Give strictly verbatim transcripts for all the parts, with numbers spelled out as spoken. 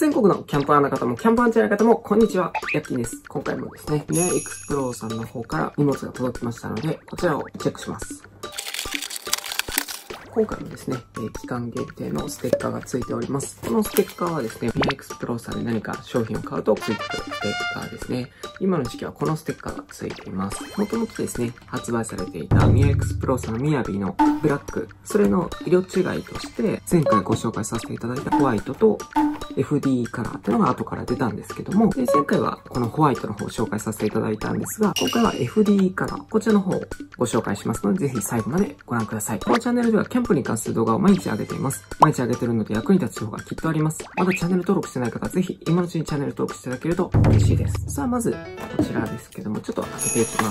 全国のキャンパーの方も、キャンパーチャーの方も、こんにちは。ヤッキーです。今回もですね、ミアエクスプローさんの方から荷物が届きましたので、こちらをチェックします。今回もですね、えー、期間限定のステッカーが付いております。このステッカーはですね、ミアエクスプローさんで何か商品を買うと付いてくるステッカーですね。今の時期はこのステッカーが付いています。もともとですね、発売されていたミアエクスプローさんのミヤビのブラック、それの色違いとして、前回ご紹介させていただいたホワイトと エフディー カラーっていうのが後から出たんですけども、で前回はこのホワイトの方を紹介させていただいたんですが、今回は エフディー カラー、こちらの方をご紹介しますので、ぜひ最後までご覧ください。このチャンネルではキャンプに関する動画を毎日上げています。毎日上げてるので役に立つ情報がきっとあります。まだチャンネル登録してない方はぜひ今のうちにチャンネル登録していただけると嬉しいです。さあ、まずこちらですけども、ちょっと開けていきます。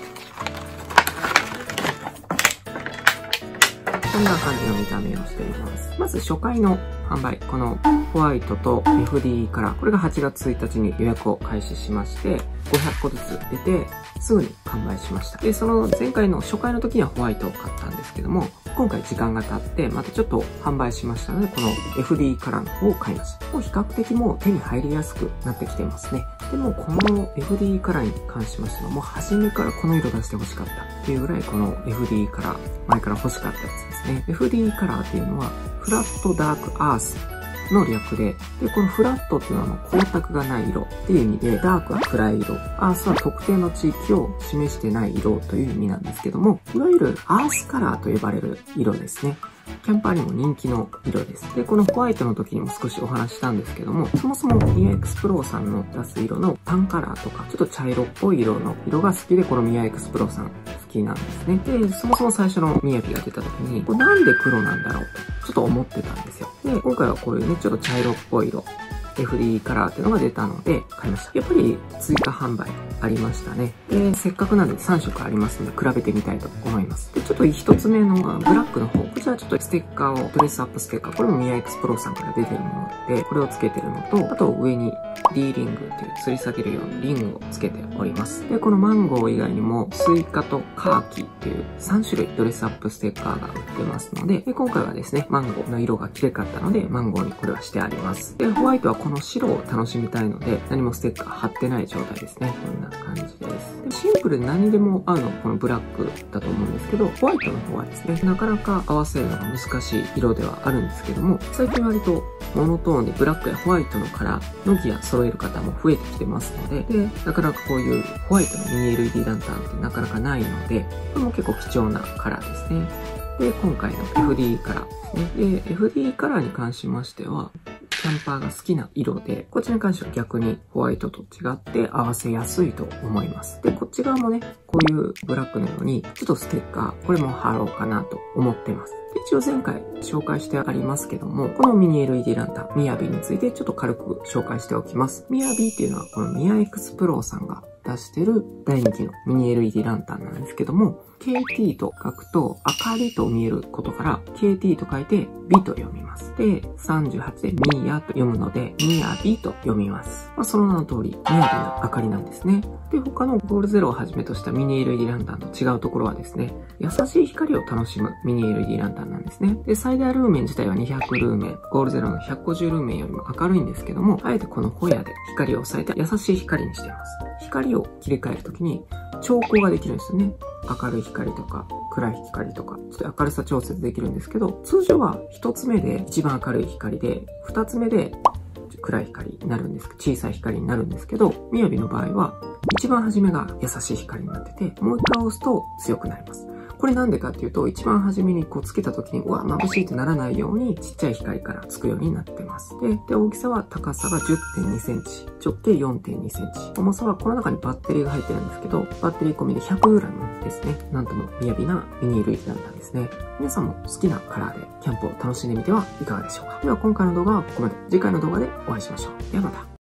こんな感じの見た目をしています。まず初回の販売、このホワイトと エフディー カラー、これがはちがつついたちに予約を開始しまして、ごひゃっこずつ出て、すぐに完売しました。で、その前回の初回の時にはホワイトを買ったんですけども、今回時間が経って、またちょっと販売しましたので、この エフディー カラーの方を買いました。もう比較的もう手に入りやすくなってきてますね。でもこの エフディー カラーに関しましては、もう初めからこの色出して欲しかったっていうぐらい、この エフディー カラー、前から欲しかったやつですね。エフディー カラーっていうのは、フラットダークアースの略で、で、このフラットっていうのは光沢がない色っていう意味で、ダークは暗い色、アースは特定の地域を示してない色という意味なんですけども、いわゆるアースカラーと呼ばれる色ですね。キャンパーにも人気の色です。で、このホワイトの時にも少しお話したんですけども、そもそもミアエクスプローさんの出す色のタンカラーとか、ちょっと茶色っぽい色の色が好きで、このミアエクスプローさん好きなんですね。で、そもそも最初のミヤビが出た時に、これなんで黒なんだろうと、ちょっと思ってたんですよ。で、今回はこういうね、ちょっと茶色っぽい色、エフディー カラーっていうのが出たので買いました。やっぱり追加販売ありましたね。で、せっかくなんでさんしょくありますので比べてみたいと思います。で、ちょっと一つ目のブラックの方、こちらちょっとステッカーを、ドレスアップステッカー、これもミヤエクスプローさんから出てるもので、これをつけてるのと、あと上に D リングっていう吊り下げるようなリングをつけております。で、このマンゴー以外にもスイカとカーキっていうさんしゅるいドレスアップステッカーが売ってますので、で今回はですね、マンゴーの色が綺麗かったので、マンゴーにこれはしてあります。で、ホワイトはこの白を楽しみたいので、何もステッカー貼ってない状態ですね。こんな感じです。でシンプルで何にでも合うのがこのブラックだと思うんですけど、ホワイトの方はですね、なかなか合わせるのが難しい色ではあるんですけども、最近割とモノトーンでブラックやホワイトのカラーのギア揃える方も増えてきてますので、で、なかなかこういうホワイトのミニ エルイーディー ランタンってなかなかないので、これも結構貴重なカラーですね。で、今回の エフディー カラーですね。で、エフディー カラーに関しましては、キャンパーが好きな色で、こっちに関しては逆にホワイトと違って合わせやすいと思います。で、こっち側もね、こういうブラックのように、ちょっとステッカー、これも貼ろうかなと思ってます。で一応前回紹介してありますけども、このミニ エルイーディー ランタン、ミヤビについてちょっと軽く紹介しておきます。ミヤビっていうのはこのミヤエクスプローさんが出してる大人気のミニ エルイーディー ランタンなんですけども、ケーティー と書くと明かりと見えることから ケーティー と書いてビと読みます。で、さんじゅうはちでミヤと読むのでミヤビと読みます。まあ、その名の通りミヤビの明かりなんですね。で、他のゴールゼロをはじめとしたミニ エルイーディー ランタンと違うところはですね、優しい光を楽しむミニ エルイーディー ランタンなんですね。で、最大ルーメン自体はにひゃくルーメン、ゴールゼロのひゃくごじゅうルーメンよりも明るいんですけども、あえてこのホヤで光を抑えた優しい光にしています。光を切り替えるときに調光ができるんですよね。明るい光とか暗い光とか、ちょっと明るさ調節できるんですけど、通常は一つ目で一番明るい光で、二つ目で暗い光になるんですけど、小さい光になるんですけど、ミヤビの場合は一番初めが優しい光になってて、もう一回押すと強くなります。これなんでかっていうと、一番初めにこうつけた時に、うわ、眩しいってならないように、ちっちゃい光からつくようになってます。で、で大きさは高さが じゅってんにセンチ、直径 よんてんにセンチ。重さはこの中にバッテリーが入ってるんですけど、バッテリー込みで ひゃくグラム ですね。なんとも雅なミニ エルイーディー ランタンですね。皆さんも好きなカラーでキャンプを楽しんでみてはいかがでしょうか。では今回の動画はここまで。次回の動画でお会いしましょう。ではまた。